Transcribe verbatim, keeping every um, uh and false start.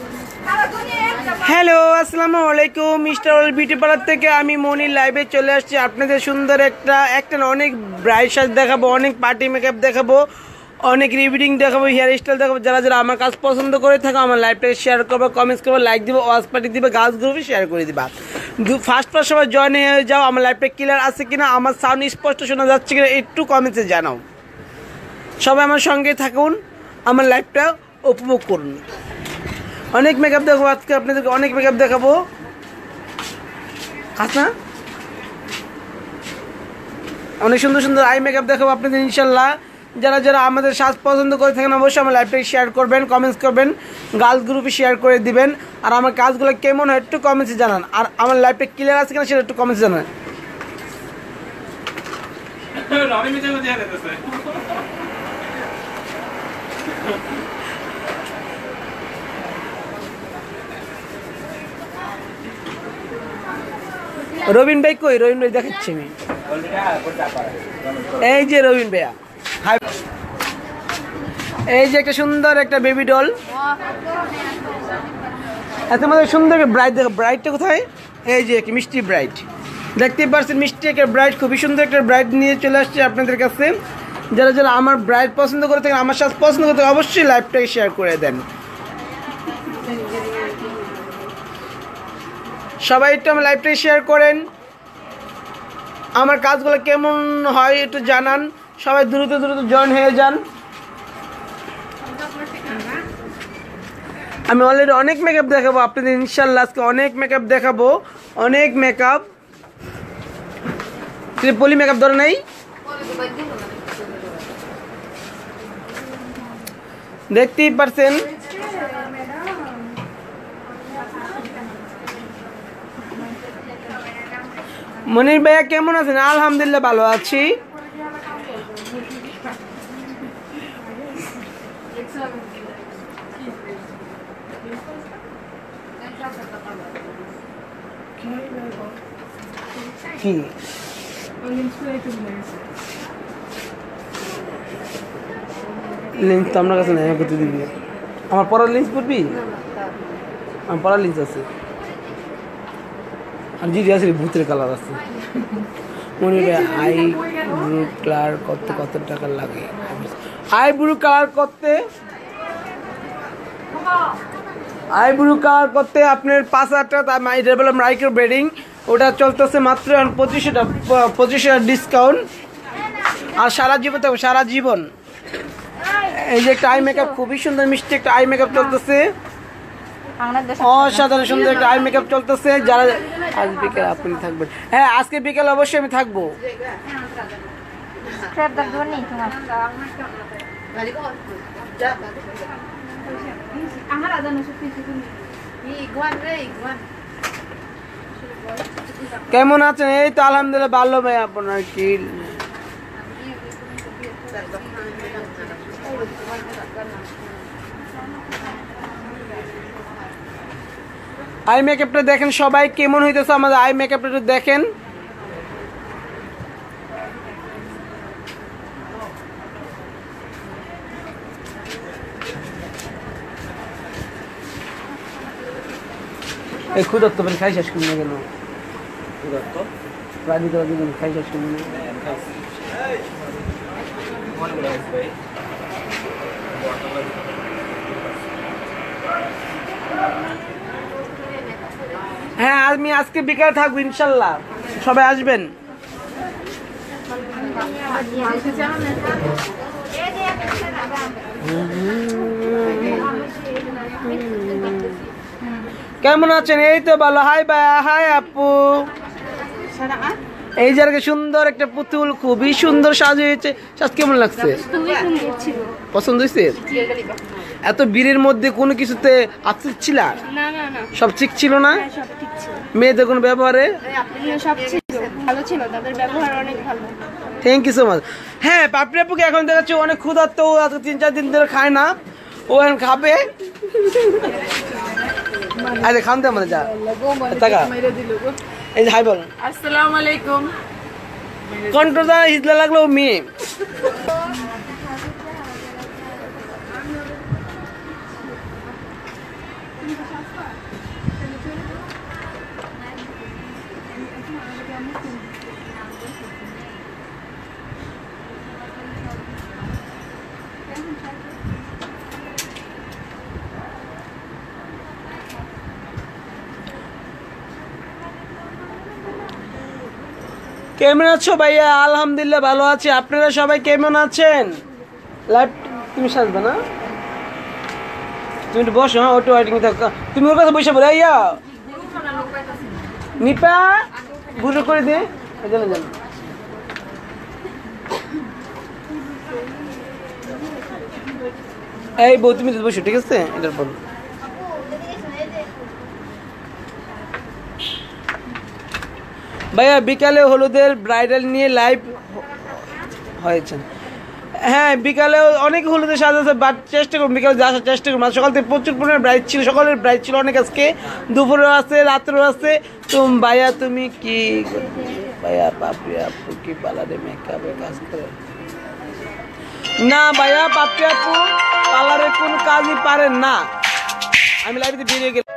Hello, আসসালামু আলাইকুম। Mister all beauty parlour থেকে আমি মনির লাইভে চলে আসছি। আপনাদের সুন্দর একটা একটা অনেক ব্রাইট সাজ দেখাবো, অনেক পার্টি মেকআপ দেখাবো, অনেক রিভিডিং দেখাবো, হেয়ার স্টাইল দেখাবো। যারা যারা আমার কাজ পছন্দ করে থাকো আমার লাইভটাকে শেয়ার করবো, কমেন্টস করবো, লাইক দিবো, ওয়াচ পার্টি দিবে, গাছ গ্রুপে শেয়ার করে দিবা। ফার্স্ট ফার্স্ট সবাই জয়েন হয়ে যাও। আমার লাইভটা ক্লিয়ার আছে কিনা, আমার সাউন্ড স্পষ্ট শোনা যাচ্ছে কিনা একটু কমেন্টসে জানাও। সবাই আমার সঙ্গে থাকুন, আমার লাইভটা উপভোগ করুন। অনেক মেকআপ দেখাবো আজকে আপনাদেরকে, অনেক মেকআপ দেখাবো। আচ্ছা, অনেক সুন্দর সুন্দর আই মেকআপ দেখাবো আপনাদের ইনশাল্লাহ। যারা যারা আমাদের সাজ পছন্দ করে থাকেন অবশ্যই আমার লাইভটাকে শেয়ার করবেন, কমেন্টস করবেন, গার্লস গ্রুপে শেয়ার করে দিবেন। আর আমার কাজগুলো কেমন হয় একটু কমেন্টসে জানান। আর আমার লাইভটা ক্লিয়ার আছে কিনা সেটা একটু কমেন্টসে জানান। রবিন ভাই কই? রবিন ভাই দেখাচ্ছি আমি। এই যে রবিন ভাইয়া, হাই। এই যে একটা সুন্দর একটা বেবি ডল, এত মধ্যে সুন্দর একটা ব্রাইট। দেখো ব্রাইটটা কোথায়? এই যে একটা মিষ্টি ব্রাইট দেখতেই পাচ্ছেন, মিষ্টি একটা ব্রাইট, খুবই সুন্দর একটা ব্রাইট নিয়ে চলে আসছে আপনাদের কাছে। যারা যারা আমার ব্রাইট পছন্দ করে থাকেন, আমার সাথে পছন্দ করে থাকেন, অবশ্যই লাইভটাকে শেয়ার করে দেন। সবাই একটু আমার লাইভটাকে শেয়ার করেন, আমার কাজগুলো কেমন হয় একটু জানান। সবাই দ্রুত দ্রুত জয়েন হয়ে যান। আমি অলরেডি অনেক মেকআপ দেখাবো আপনাদের ইনশাল্লাহ। আজকে অনেক মেকআপ দেখাবো, অনেক মেকআপ। পলি মেকআপ ধরে নাই, দেখতেই পারছেন। মনির ভাইয়া কেমন আছেন? আলহামদুলিল্লাহ ভালো আছি। কি লিন্স তো আপনার কাছে নেই, করতে দিবি। আমার পড়ার লিন্স পড়বি? আমার পড়ার লিন্স আছে, আর জিডি আছে, ভূতের কালার আছে। মনে হয় আই ব্রু কালার করতে কত টাকা লাগে? আই ব্রু কালার করতে আই ব্রু কালার করতে আপনার পাঁচ হাজার টাকা। এটা বললাম মাইক্রো ব্লেডিং, ওটা চলতেছে মাত্র পঁচিশশো টাকা, পঁচিশশো টাকা ডিসকাউন্ট। আর সারা জীবন থাকবে, সারা জীবন। এই যে একটা আই মেকআপ, খুবই সুন্দর মিষ্টি একটা আই মেকআপ চলতেছে, অসাধারণ সুন্দর একটা আই মেকআপ চলতেছে। যারা আজ বিকেল আপনি থাকবেন, হ্যাঁ আজকে বিকেল অবশ্যই আমি থাকবো। কেমন আছেন? এই তো আলহামদুলিল্লাহ ভালো ভাই। আপনার কি আই মেকআপটা দেখেন সবাই, কেমন হইতেছে আমাদের আই মেকআপটা দেখেন। এই ক্ষুদত্ত মানে খাই শেষ করুন না কেন? ক্ষুদত্ত রাজি তো খাই শেষ করুন না। হ্যাঁ আমি আজকে বিকালে থাকবো ইনশাল্লাহ, সবাই আসবেন। কেমন আছেন? এই তো ভালো। হাই ভাই, হাই আপু। এই জায়গায় সুন্দর একটা পুতুল, খুবই সুন্দর সাজ হয়েছে। সাজ কেমন লাগছে? পছন্দ হয়েছে? এত বীরের মধ্যে কোনো কিছুতে আফসোস ছিল না? সব ঠিক ছিল না? মেয়েদের কোনো ব্যবহারে থ্যাংক ইউ সো মাচ। হ্যাঁ পাপড়ি আপুকে এখন দেখাচ্ছি অনেক ক্ষুধার্ত, তিন চার দিন ধরে খায় না, ও এখন খাবে। আরে খান দে আমাদের, যা টাকা। এই যে হাই বল। আসসালামু আলাইকুম। কন্ট্রোল হিজলা লাগলো মেয়ে। কেমন আছো ভাইয়া? আলহামদুলিল্লাহ ভালো আছি। আপনারা সবাই কেমন আছেন? লাইভ তুমি সাজবে না? তুমি একটু বসো, হ্যাঁ অটো ওয়েটিং থাকো। তুমি ওর কথা বসে বলে ইয়া নিপা বুঝো করে দে জানো জানো। এই বউ তুমি বসো, ঠিক আছে? এটার পর ভাইয়া বিকালে হলুদের ব্রাইডাল নিয়ে লাইভ হয়েছে। হ্যাঁ বিকালে অনেক হলুদের সাজ আছে, বাট চেষ্টা করুন বিকালে আসার চেষ্টা করুন। সকাল থেকে প্রচুর পরিমাণে ব্রাইড ছিল, সকালের ব্রাইড ছিল অনেক, আজকে দুপুরেও আছে রাত্রেও আছে। তো ভাইয়া তুমি কি ভাইয়া পাপড়ি আপু কি পার্লারে মেকআপের কাজ করে? না ভাইয়া পাপড়ি আপু পার্লারের কোনো কাজই পারেন না। আমি লাইভে বেরিয়ে গেলাম।